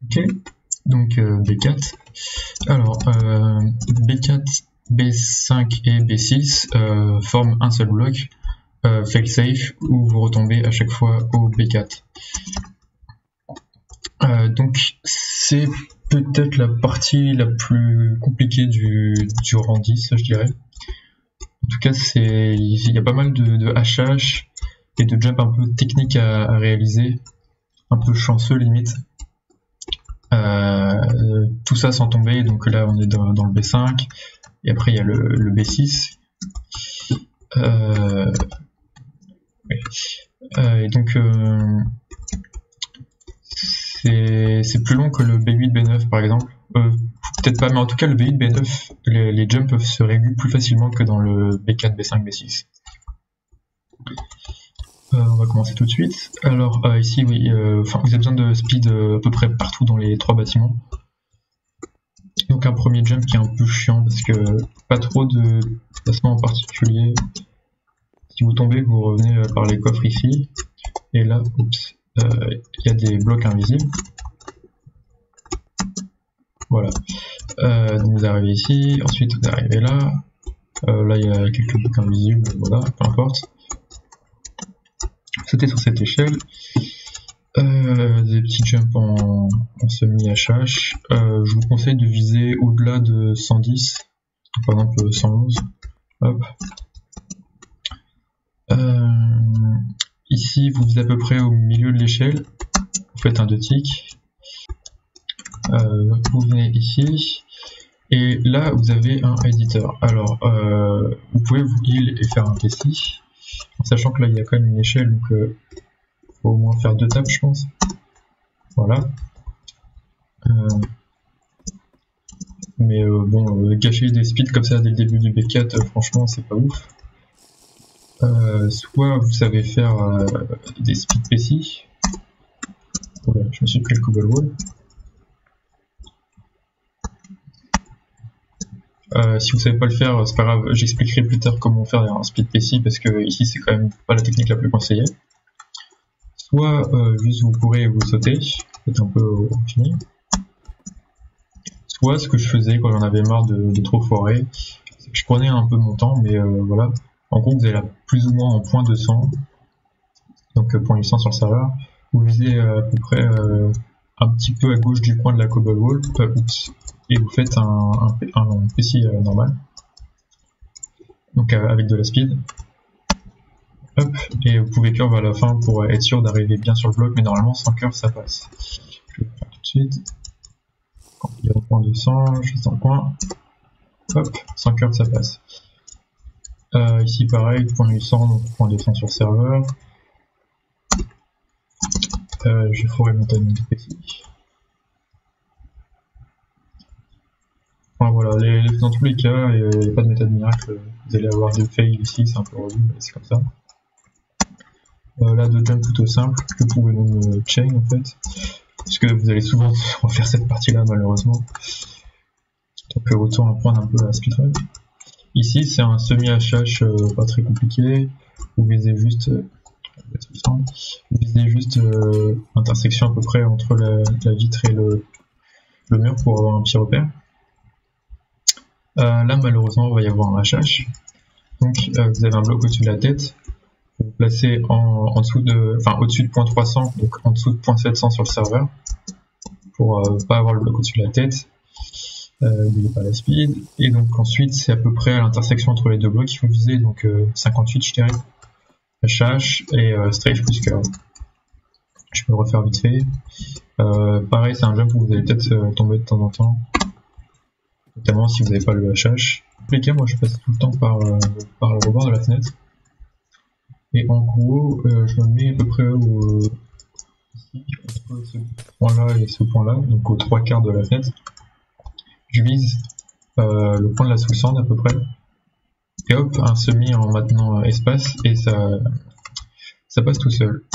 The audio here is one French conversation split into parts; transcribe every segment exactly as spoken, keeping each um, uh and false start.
Ok, donc euh, B quatre. Alors euh, B quatre, B cinq et B six euh, forment un seul bloc euh, failsafe où vous retombez à chaque fois au B quatre. Euh, donc c'est peut-être la partie la plus compliquée du, du rang dix, je dirais. En tout cas, c'est il y a pas mal de, de H H et de jump un peu techniques à, à réaliser, un peu chanceux limite. Euh, tout ça sans tomber, donc là on est dans, dans le B cinq, et après il y a le, le B six. Euh, ouais. euh, et donc euh, c'est plus long que le B huit, B neuf par exemple. Euh, Peut-être pas, mais en tout cas le B huit, B neuf, les, les jumps peuvent se régler plus facilement que dans le B quatre, B cinq, B six. Euh, on va commencer tout de suite. Alors euh, ici, oui, euh, vous avez besoin de speed euh, à peu près partout dans les trois bâtiments. Donc un premier jump qui est un peu chiant parce que pas trop de placement en particulier. Si vous tombez, vous revenez euh, par les coffres ici. Et là, oups, il euh, y a des blocs invisibles. Voilà. Euh, donc vous arrivez ici, ensuite vous arrivez là. Euh, là il y a quelques blocs invisibles, voilà, peu importe. Sautez sur cette échelle. Euh, des petits jumps en, en semi-H H. Euh, je vous conseille de viser au-delà de cent dix, par exemple cent onze. Hop. Euh, ici, vous visez à peu près au milieu de l'échelle. Vous faites un deux ticks. Euh, vous venez ici. Et là, vous avez un éditeur. Alors, euh, vous pouvez vous heal et faire un P C. En sachant que là, il y a quand même une échelle, donc il euh, faut au moins faire deux tapes, je pense. Voilà. Euh, mais euh, bon, euh, gâcher des speeds comme ça dès le début du B quatre, euh, franchement, c'est pas ouf. Euh, soit vous savez faire euh, des speed P C. Voilà, je me suis pris le cobble wall. Euh, si vous savez pas le faire, c'est pas grave, j'expliquerai plus tard comment faire un speed P C parce que ici c'est quand même pas la technique la plus conseillée. Soit euh, juste vous pourrez vous sauter, c'est un peu au fini. Soit ce que je faisais quand j'en avais marre de, de trop foirer, c'est que je prenais un peu mon temps, mais euh, voilà. En gros vous allez là plus ou moins en point deux cents, donc euh, point huit cents sur le serveur. Vous visez euh, à peu près euh, un petit peu à gauche du coin de la cobble wall, euh, oups, et vous faites un, un, un P C euh, normal, donc euh, avec de la speed. Hop, et vous pouvez curve à la fin pour être sûr d'arriver bien sur le bloc, mais normalement sans curve ça passe. Je vais le faire tout de suite. Quand il est au point deux cents, je suis en point. Hop, sans curve ça passe. Euh, ici pareil, point huit cents, donc point deux cents sur le serveur. Euh, je ferai mon timing P C. Enfin, voilà, les, les, dans tous les cas, il n'y a pas de méthode miracle. Vous allez avoir des fails ici, c'est un peu relou, mais c'est comme ça. Euh, là, de jump plutôt simple, que vous pouvez même chain en fait, parce que vous allez souvent refaire cette partie-là malheureusement. Donc euh, autant apprendre un peu à speedrun. Ici, c'est un semi-H H euh, pas très compliqué. Vous visez juste, euh, vous visez juste euh, l'intersection à peu près entre la, la vitre et le, le mur pour avoir un petit repère. Euh, là, malheureusement, il va y avoir un H H. Donc, euh, vous avez un bloc au-dessus de la tête. Vous placez en, en dessous de, enfin au-dessus de point trois cents, donc en dessous de point sept cents sur le serveur, pour euh, pas avoir le bloc au-dessus de la tête. N'oubliez euh, pas la speed. Et donc ensuite, c'est à peu près à l'intersection entre les deux blocs qu'il faut viser, donc euh, cinquante-huit, je dirais. H H et euh, strafe plus curve. Je peux le refaire vite fait. Euh, pareil, c'est un jump où vous allez peut-être euh, tomber de temps en temps, notamment si vous n'avez pas le H H. En tous les cas, moi je passe tout le temps par, euh, par le rebord de la fenêtre. Et en gros, euh, je me mets à peu près au, ici, entre ce point-là et ce point-là, donc aux trois quarts de la fenêtre. Je vise euh, le point de la sous-sande à peu près. Et hop, un semi en maintenant euh, espace, et ça, ça passe tout seul.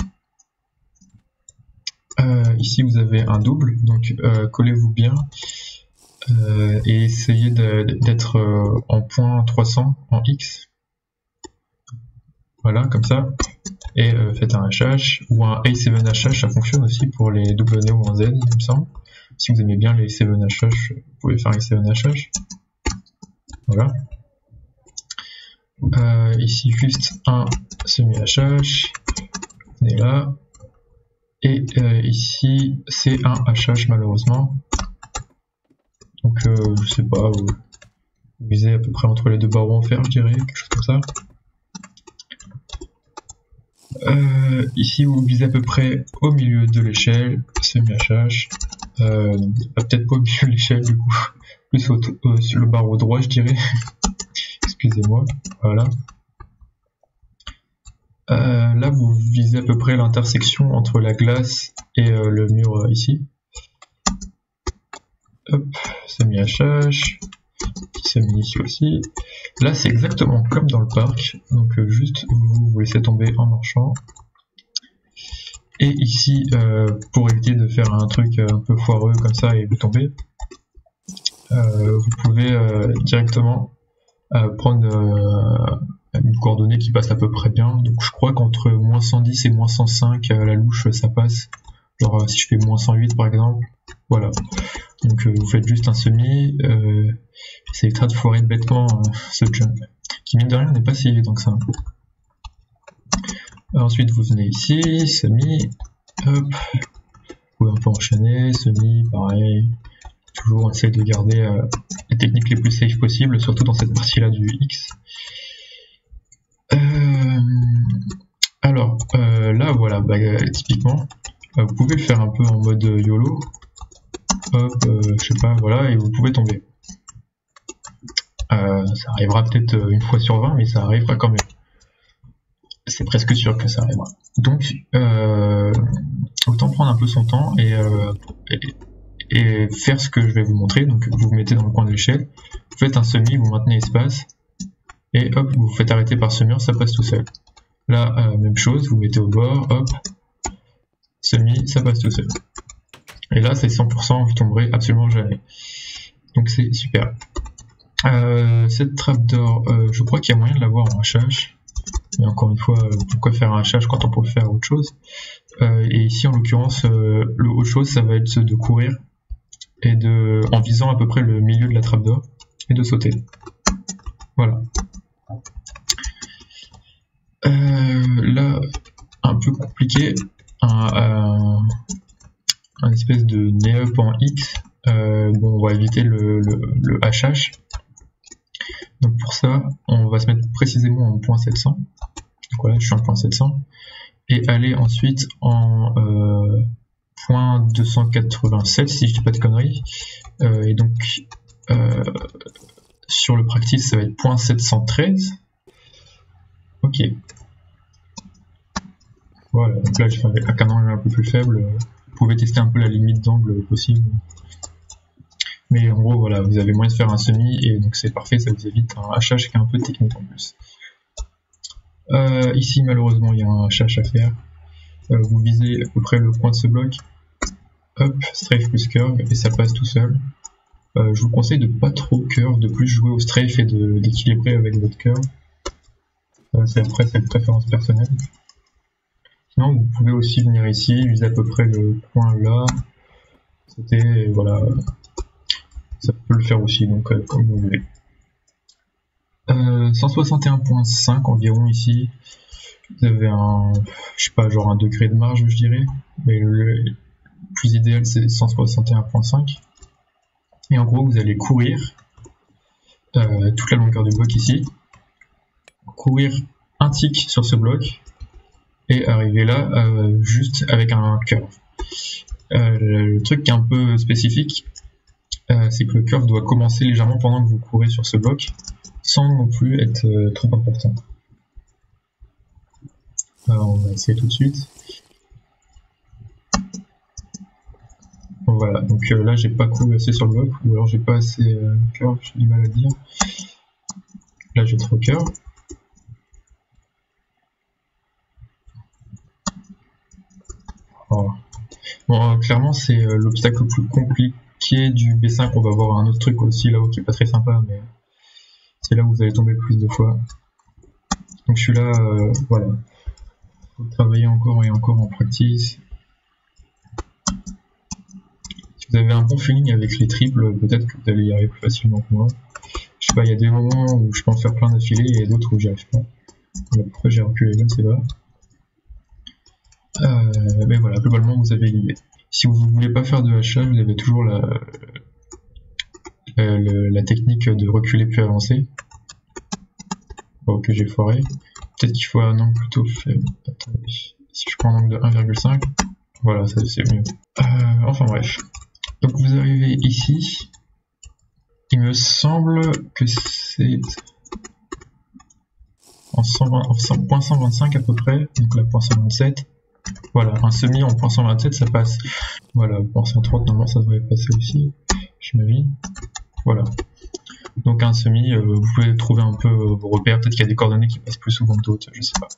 Euh, ici, vous avez un double, donc euh, collez-vous bien. Euh, et essayez d'être euh, en point trois cents, en X. Voilà, comme ça. et euh, faites un H H, ou un A sept H H, ça fonctionne aussi pour les W ou un Z, il me semble. Si vous aimez bien les sept H H, vous pouvez faire les sept H H. Voilà. Euh, ici, juste un semi-H H, on est là. Et euh, ici, c'est un H H malheureusement. Donc, euh, je sais pas, vous visez à peu près entre les deux barreaux en fer, je dirais, quelque chose comme ça. Euh, ici, vous visez à peu près au milieu de l'échelle, semi-H H. Euh, peut-être pas au milieu de l'échelle, du coup, plus au, euh, sur le barreau droit, je dirais. Excusez-moi, voilà. Euh, là, vous visez à peu près l'intersection entre la glace et euh, le mur euh, ici. Hop, semi-H H, semi ici aussi. Là, c'est exactement comme dans le parc, donc euh, juste vous vous laissez tomber en marchant. Et ici, euh, pour éviter de faire un truc un peu foireux comme ça et vous tomber, euh, vous pouvez euh, directement euh, prendre euh, une coordonnée qui passe à peu près bien. Donc je crois qu'entre moins cent dix et moins cent cinq, euh, la louche ça passe. Genre euh, si je fais moins cent huit par exemple, voilà. Donc euh, vous faites juste un semi, euh, ça évitera de foirer bêtement euh, ce jump, qui mine de rien n'est pas si évident que ça. Alors, ensuite vous venez ici, semi, hop, vous pouvez un peu enchaîner, semi, pareil. Toujours on essaye de garder euh, les techniques les plus safe possibles, surtout dans cette partie là du X. Euh, alors euh, là voilà, bah, typiquement, euh, vous pouvez le faire un peu en mode YOLO. Hop, euh, je sais pas, voilà, et vous pouvez tomber. Euh, ça arrivera peut-être une fois sur vingt, mais ça arrivera quand même. C'est presque sûr que ça arrivera. Donc, euh, autant prendre un peu son temps et, euh, et, et faire ce que je vais vous montrer. Donc, vous vous mettez dans le coin de l'échelle, vous faites un semi, vous maintenez espace, et hop, vous vous faites arrêter par ce mur, ça passe tout seul. Là, euh, même chose, vous mettez au bord, hop, semi, ça passe tout seul. Et là, c'est cent pour cent, vous tomberez absolument jamais. Donc, c'est super. Euh, cette trappe d'or, euh, je crois qu'il y a moyen de l'avoir en H H. Mais encore une fois, euh, pourquoi faire un H H quand on peut faire autre chose? euh, Et ici, en l'occurrence, euh, le autre chose, ça va être de courir et de, en visant à peu près le milieu de la trappe d'or et de sauter. Voilà. Euh, là, un peu compliqué, un, un, un espèce de nez-up en X. Euh, bon, on va éviter le, le, le H H. Donc pour ça, on va se mettre précisément en point sept cents. Donc voilà, je suis en point sept cents. Et aller ensuite en euh, point deux cent quatre-vingt-sept, si je dis pas de conneries. Euh, et donc, euh, sur le practice, ça va être point sept cent treize. Ok. Voilà, donc là, je fais avec un angle un peu plus faible. Vous pouvez tester un peu la limite d'angle possible. Mais en gros, voilà, vous avez moyen de faire un semi et donc c'est parfait, ça vous évite un H H qui est un peu technique en plus. Euh, ici, malheureusement, il y a un H H à faire. Euh, vous visez à peu près le coin de ce bloc. Hop, strafe plus curve et ça passe tout seul. Euh, je vous conseille de pas trop curve, de plus jouer au strafe et d'équilibrer avec votre curve. Euh, c'est après, c'est une préférence personnelle. Sinon, vous pouvez aussi venir ici, viser à peu près le coin là. C'était, voilà. Ça peut le faire aussi, donc euh, comme vous voulez. Euh, cent soixante et un virgule cinq environ ici. Vous avez un, je sais pas, genre un degré de marge, je dirais. Mais le plus idéal, c'est cent soixante et un virgule cinq. Et en gros, vous allez courir euh, toute la longueur du bloc ici. Courir un tick sur ce bloc. Et arriver là, euh, juste avec un curve. Euh, le truc qui est un peu spécifique, Euh, c'est que le curve doit commencer légèrement pendant que vous courez sur ce bloc, sans non plus être euh, trop important. Alors on va essayer tout de suite. Bon, voilà, donc euh, là j'ai pas couru assez sur le bloc, ou alors j'ai pas assez euh, curve, j'ai du mal à dire. Là j'ai trop curve. Oh. Bon, euh, clairement c'est euh, l'obstacle le plus compliqué du B cinq. On va voir un autre truc aussi là-haut qui est pas très sympa, mais c'est là où vous allez tomber le plus de fois. Donc celui-là, euh, voilà. faut travailler encore et encore en practice. Si vous avez un bon feeling avec les triples, peut-être que vous allez y arriver plus facilement que moi. Je sais pas, il y a des moments où je peux en faire plein d'affilés et d'autres où j'y arrive pas. Pourquoi j'ai reculé, je ne sais pas. Euh, mais voilà, globalement vous avez l'idée. Si vous ne voulez pas faire de hachage, vous avez toujours la, la, la, la technique de reculer puis avancer. Bon, que j'ai foiré. Peut-être qu'il faut un angle plutôt faible. Attendez. Si je prends un angle de un virgule cinq, voilà, ça c'est mieux. Euh, enfin bref. Donc vous arrivez ici. Il me semble que c'est en cent vingt, en point cent vingt-cinq à peu près, donc là point cent vingt-sept. Voilà, un semi en point cent vingt-sept ça passe. Voilà, point cent trente normalement ça devrait passer aussi, j'imagine. Voilà. Donc un semi, euh, vous pouvez trouver un peu vos repères, peut-être qu'il y a des coordonnées qui passent plus souvent que d'autres, je sais pas.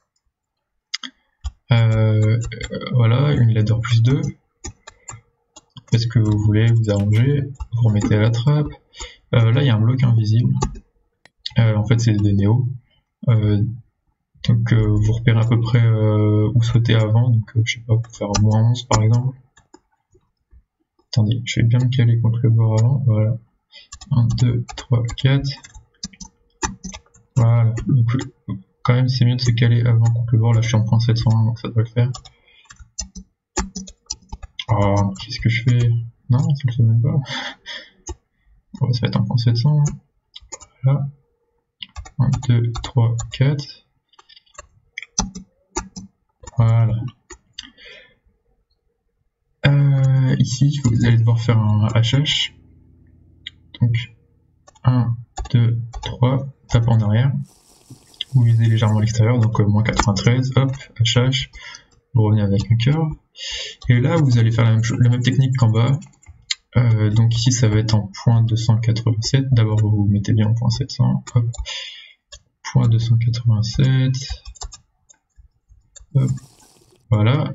Euh, voilà, une ladder plus deux. Faites ce que vous voulez, vous arrangez, vous remettez à la trappe. Euh, là il y a un bloc invisible. Euh, en fait c'est des néos. Euh, donc euh, vous repérez à peu près euh, où sauter avant, donc euh, je sais pas, pour faire moins onze par exemple. Attendez, je vais bien me caler contre le bord avant, voilà. un, deux, trois, quatre. Voilà, donc quand même c'est mieux de se caler avant contre le bord, là je suis en point sept cent un donc ça doit le faire. Oh, qu'est-ce que je fais? Non, ça le fait même pas. Bon, ça va être un point sept cents. Voilà. un, deux, trois, quatre. Voilà. Euh, ici, vous allez devoir faire un H H. Donc, un, deux, trois, tape en arrière. Vous visez légèrement à l'extérieur, donc euh, moins quatre-vingt-treize, hop, H H. Vous revenez avec un cœur. Et là, vous allez faire la même, la même technique qu'en bas. Euh, donc ici, ça va être en point deux cent quatre-vingt-sept. D'abord, vous vous mettez bien en point sept cents. Hop. Point deux cent quatre-vingt-sept. Hop. Voilà.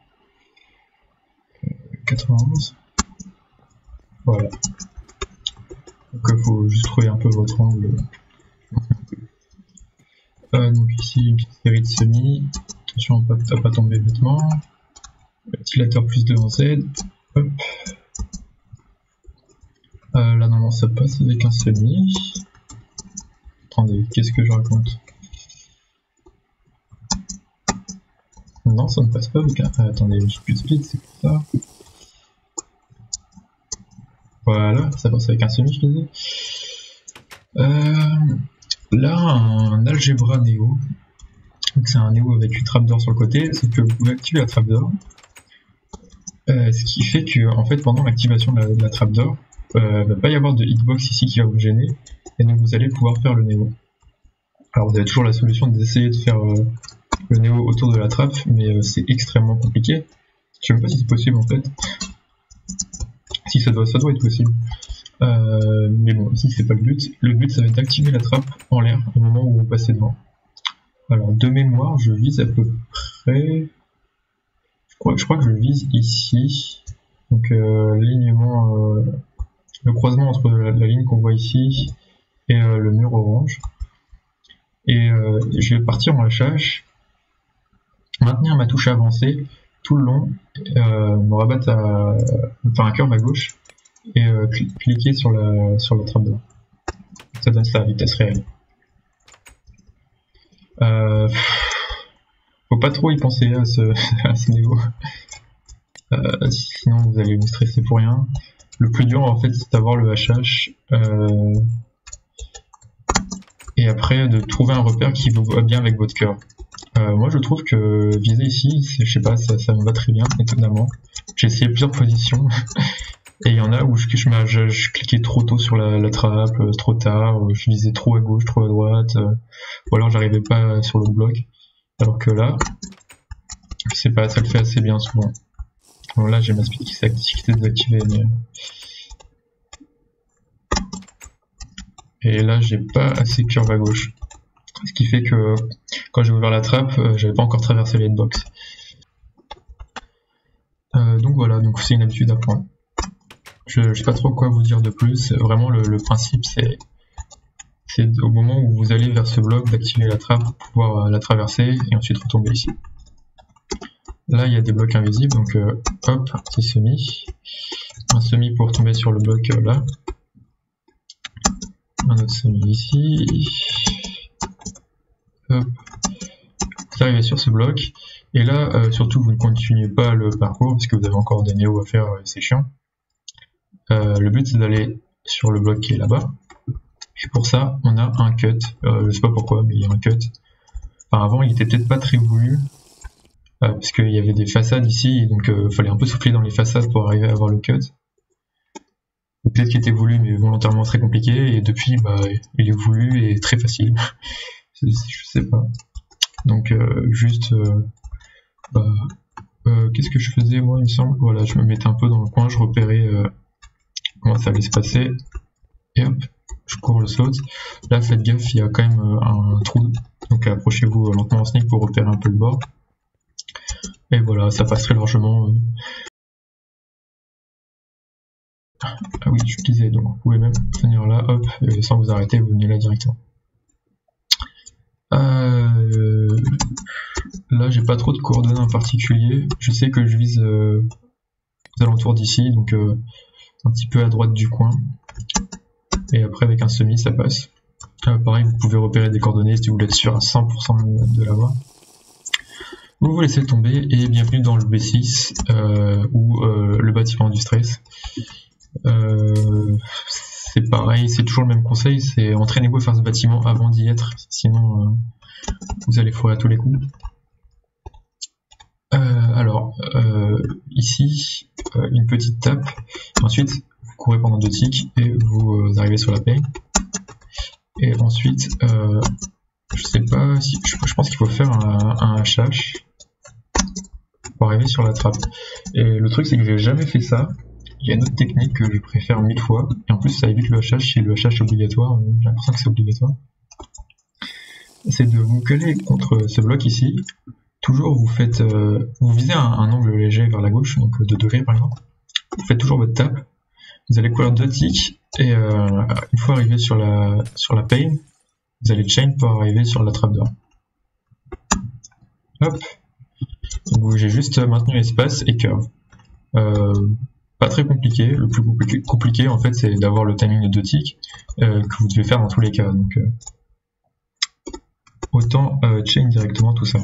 quatre-vingt-onze. Voilà. Donc il faut juste trouver un peu votre angle. Euh, donc ici, une petite série de semis. Attention à ne pas, pas tomber bêtement. Ventilateur plus deux en Z. Hop. Euh, là normalement ça passe avec un semi. Attendez, qu'est-ce que je raconte? Non, ça ne passe pas avec un... Ah, attendez, j'ai plus de speed, c'est pour ça. Voilà, ça passe avec un semi, je disais. Euh, là, un algebra néo. Donc c'est un néo avec une trapdoor sur le côté, c'est que vous pouvez activer la trapdoor. Euh, ce qui fait que, en fait, pendant l'activation de la, de la trapdoor, il euh, ne va pas y avoir de hitbox ici qui va vous gêner, et donc vous allez pouvoir faire le néo. Alors vous avez toujours la solution d'essayer de faire euh, le néo autour de la trappe, mais euh, c'est extrêmement compliqué. Je sais même pas si c'est possible en fait. Si ça doit, ça doit être possible. Euh, mais bon, ici c'est pas le but. Le but ça va être d'activer la trappe en l'air au moment où vous passez devant. Alors de mémoire, je vise à peu près... Je crois, je crois que je vise ici. Donc euh, l'alignement, euh, le croisement entre la, la ligne qu'on voit ici et euh, le mur orange. Et euh, je vais partir en H H, maintenir ma touche avancée tout le long, euh, me rabattre à, enfin un curve à gauche et euh, cl cliquer sur la sur la trappe d'or. Ça donne ça à vitesse réelle. Euh, faut pas trop y penser à ce, à ce niveau. Euh, sinon vous allez vous stresser pour rien. Le plus dur en fait c'est d'avoir le H H euh, et après de trouver un repère qui vous va bien avec votre cœur. Euh, moi je trouve que viser ici, je sais pas, ça, ça me va très bien étonnamment. J'ai essayé plusieurs positions et il y en a où je, je, je, je cliquais trop tôt sur la, la trappe, euh, trop tard, euh, je visais trop à gauche, trop à droite, euh, ou alors j'arrivais pas sur le bloc. Alors que là, je sais pas, ça le fait assez bien souvent. Bon là j'ai ma speed qui s'est désactivée, mais... Et là j'ai pas assez curve à gauche. Ce qui fait que quand j'ai ouvert la trappe, euh, j'avais pas encore traversé les hitbox. Euh, donc voilà, donc c'est une habitude à prendre. Je, je sais pas trop quoi vous dire de plus. Vraiment le, le principe c'est c'est au moment où vous allez vers ce bloc d'activer la trappe pour pouvoir euh, la traverser et ensuite retomber ici. Là, il y a des blocs invisibles, donc euh, hop, un petit semi. Un semi pour tomber sur le bloc euh, là. Un autre semi ici. Hop. Vous arrivez sur ce bloc. Et là, euh, surtout, vous ne continuez pas le parcours, parce que vous avez encore des néos à faire, euh, c'est chiant. Euh, le but, c'est d'aller sur le bloc qui est là-bas. Et pour ça, on a un cut. Euh, je sais pas pourquoi, mais il y a un cut. Enfin, avant, il était peut-être pas très voulu. Euh, parce qu'il y avait des façades ici, et donc il euh, fallait un peu souffler dans les façades pour arriver à avoir le cut. Peut-être qu'il était voulu, mais volontairement très compliqué, et depuis, bah, il est voulu et très facile. je sais pas. Donc, euh, juste... Euh, bah, euh, qu'est-ce que je faisais, moi, il me semble? Voilà, je me mettais un peu dans le coin, je repérais euh, comment ça allait se passer, et hop, je cours le saute. Là, faites gaffe, il y a quand même euh, un trou, donc approchez-vous lentement en sneak pour repérer un peu le bord. Et voilà, ça passe très largement. Ah oui, je disais, donc vous pouvez même venir là, hop, et sans vous arrêter, vous venez là directement. Euh, là, j'ai pas trop de coordonnées en particulier. Je sais que je vise euh, aux alentours d'ici, donc euh, un petit peu à droite du coin. Et après, avec un semi, ça passe. Euh, pareil, vous pouvez repérer des coordonnées si vous voulez être sûr à cent pour cent de l'avoir. Vous vous laissez tomber et bienvenue dans le B six euh, ou euh, le bâtiment du stress. Euh, c'est pareil, c'est toujours le même conseil, c'est entraînez-vous à faire ce bâtiment avant d'y être, sinon euh, vous allez foirer à tous les coups. Euh, alors, euh, ici, euh, une petite tape, ensuite vous courez pendant deux ticks et vous euh, arrivez sur la paye. Et ensuite, euh, je sais pas si, je, je pense qu'il faut faire un, un H H pour arriver sur la trappe. Et le truc c'est que j'ai jamais fait ça. Il y a une autre technique que je préfère mille fois, et en plus ça évite le H H si le H H est obligatoire, j'ai l'impression que c'est obligatoire. C'est de vous coller contre ce bloc ici, toujours vous faites, euh, vous visez un, un angle léger vers la gauche, donc de degrés par exemple, vous faites toujours votre tape, vous allez courir deux ticks, et euh, une fois arrivé sur la, sur la pane, vous allez chain pour arriver sur la trappe d'or. Hop, donc j'ai juste maintenu l'espace et curve. Euh, pas très compliqué, le plus compliqué, compliqué en fait c'est d'avoir le timing de deux ticks euh, que vous devez faire dans tous les cas, donc euh, autant euh, chain directement tout ça.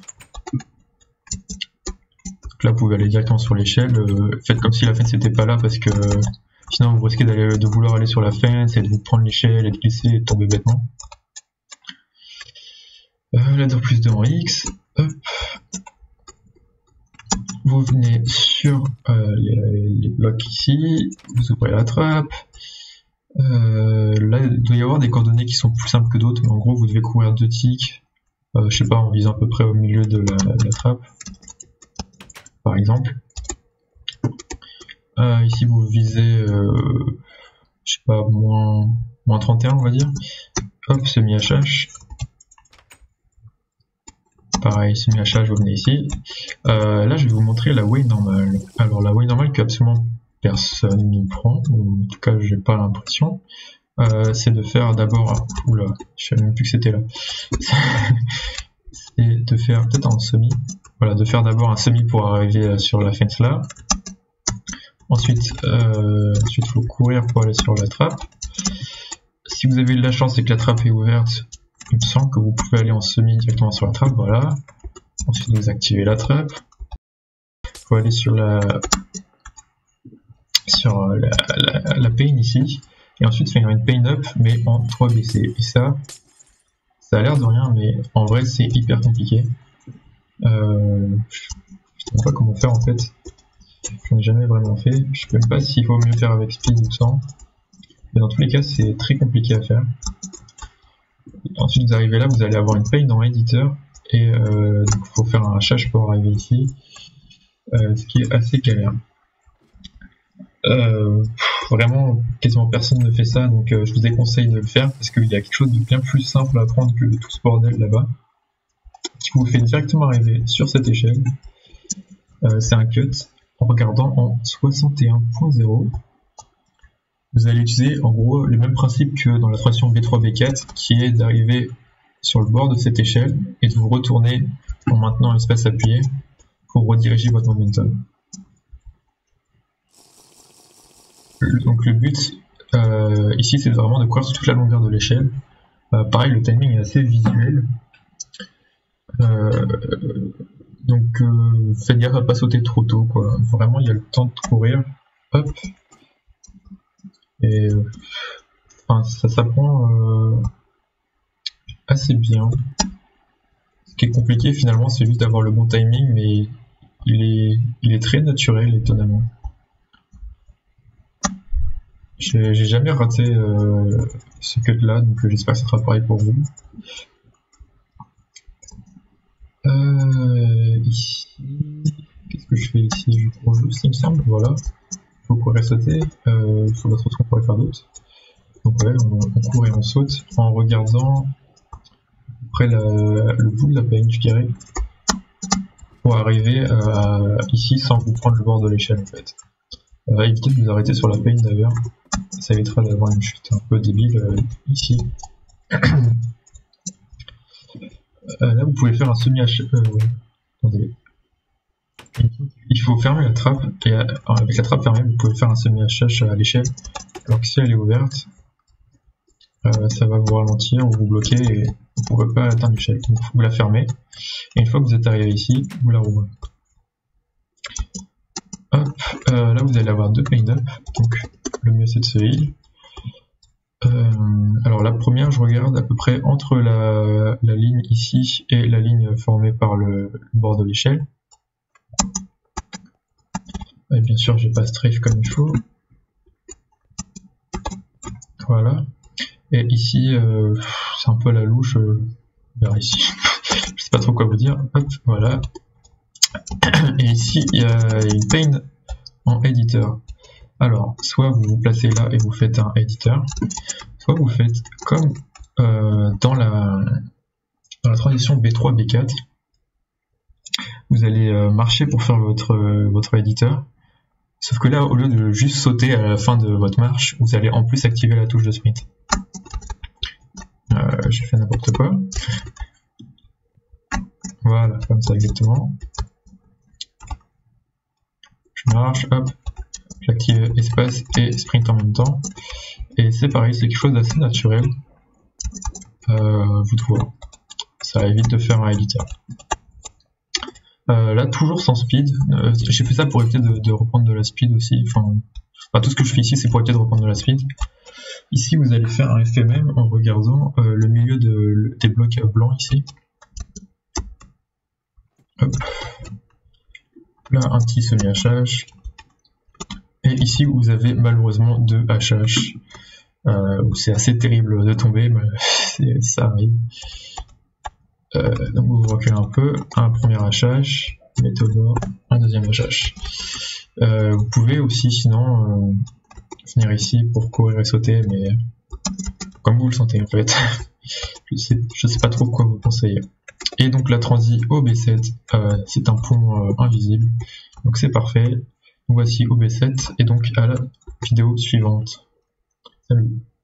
Donc là vous pouvez aller directement sur l'échelle, euh, faites comme si la fence n'était pas là parce que euh, sinon vous risquez d'aller, de vouloir aller sur la fence et de vous prendre l'échelle et de glisser et de tomber bêtement. Euh, ladder plus deux en X, hop. Vous venez sur euh, les, les blocs ici, vous ouvrez la trappe. Euh, là, il doit y avoir des coordonnées qui sont plus simples que d'autres, mais en gros, vous devez courir deux ticks, euh, je sais pas, en visant à peu près au milieu de la, de la trappe, par exemple. Euh, ici, vous visez, euh, je sais pas, moins, moins trente et un, on va dire. Hop, semi-H H. Pareil, semi-H H, vous venez ici. Euh, là, je vais vous montrer la way normale. Alors, la way normale que absolument personne n'y prend, ou en tout cas, j'ai pas l'impression, euh, c'est de faire d'abord... Oula, je savais même plus que c'était là. C'est de faire, peut-être en semi, voilà, de faire d'abord un semi pour arriver sur la fence là. Ensuite, euh, ensuite, il faut courir pour aller sur la trappe. Si vous avez eu de la chance et que la trappe est ouverte, il me semble que vous pouvez aller en semi directement sur la trappe, voilà. Ensuite vous activez la trappe. Il faut aller sur la sur la, la, la pane ici. Et ensuite faire une pane up mais en trois B C. Et ça, ça a l'air de rien, mais en vrai c'est hyper compliqué. Euh, je ne sais pas comment faire en fait. Je n'ai jamais vraiment fait. Je ne sais même pas s'il faut mieux faire avec speed ou sans. Mais dans tous les cas c'est très compliqué à faire. Ensuite vous arrivez là, vous allez avoir une pane dans l'éditeur et euh, donc il faut faire un H H pour arriver ici, euh, ce qui est assez galère. Euh, pff, vraiment quasiment personne ne fait ça, donc euh, je vous déconseille de le faire parce qu'il y a quelque chose de bien plus simple à apprendre que tout ce bordel là-bas, qui vous fait directement arriver sur cette échelle. Euh, c'est un cut en regardant en soixante et un point zéro. Vous allez utiliser en gros le même principe que dans la traction B trois B quatre, qui est d'arriver sur le bord de cette échelle et de vous retourner en maintenant l'espace appuyé pour rediriger votre momentum. Donc le but euh, ici c'est vraiment de courir sur toute la longueur de l'échelle. Euh, pareil, le timing est assez visuel. Euh, donc euh, faites gaffe à pas sauter trop tôt, quoi. Vraiment il y a le temps de courir. Hop. Et enfin, ça s'apprend euh, assez bien. Ce qui est compliqué finalement c'est juste d'avoir le bon timing, mais il est, il est très naturel étonnamment. J'ai jamais raté euh, ce cut là, donc j'espère que ça sera pareil pour vous. Euh, ici, qu'est-ce que je fais ici? Je cours juste, il me semble, voilà. Il faut courir et sauter, euh, il faut voir ce qu'on pourrait faire d'autre. Donc ouais, on, on court et on saute en regardant après la, le bout de la paine, je dirais, pour arriver à, ici sans vous prendre le bord de l'échelle en fait. Euh, évitez de vous arrêter sur la paine d'ailleurs, ça évitera d'avoir une chute un peu débile euh, ici. Euh, là vous pouvez faire un semi-H. Euh, attendez. Il faut fermer la trappe, et euh, avec la trappe fermée vous pouvez faire un semi-H H à l'échelle, alors que si elle est ouverte, euh, ça va vous ralentir ou vous bloquer et vous ne pourrez pas atteindre l'échelle. Donc vous la fermez, et une fois que vous êtes arrivé ici, vous la rouvrez. Hop, euh, là vous allez avoir deux pain-up, donc le mieux c'est de se heal. Euh, alors la première, je regarde à peu près entre la, la ligne ici et la ligne formée par le, le bord de l'échelle. Et bien sûr, j'ai pas strafe comme il faut. Voilà. Et ici, euh, c'est un peu à la louche, euh, vers ici. Je sais pas trop quoi vous dire. Hop, voilà. Et ici, il y a une pane en editor. Alors, soit vous vous placez là et vous faites un editor, soit vous faites comme euh, dans, la, dans la transition B trois B quatre, vous allez euh, marcher pour faire votre, euh, votre éditeur, sauf que là, au lieu de juste sauter à la fin de votre marche, vous allez en plus activer la touche de sprint. Euh, J'ai fait n'importe quoi. Voilà, comme ça exactement. Je marche, hop, j'active espace et sprint en même temps. Et c'est pareil, c'est quelque chose d'assez naturel. Euh, vous devez voir. Ça évite de faire un éditeur. Euh, là, toujours sans speed. Euh, J'ai fait ça pour éviter de, de reprendre de la speed aussi. Enfin, enfin, tout ce que je fais ici, c'est pour éviter de reprendre de la speed. Ici, vous allez faire un F M M en regardant euh, le milieu de, le, des blocs blancs ici. Hop. Là, un petit semi-H H. Et ici, vous avez malheureusement deux H H. Euh, où c'est assez terrible de tomber, mais ça arrive. Euh, donc vous vous reculez un peu, un premier H H, méthodor, un deuxième H H. Euh, vous pouvez aussi sinon euh, venir ici pour courir et sauter, mais comme vous le sentez en fait. je sais, je sais pas trop quoi vous conseiller. Et donc la transi au B sept, euh, c'est un pont euh, invisible, donc c'est parfait. Voici au B sept et donc à la vidéo suivante. Salut.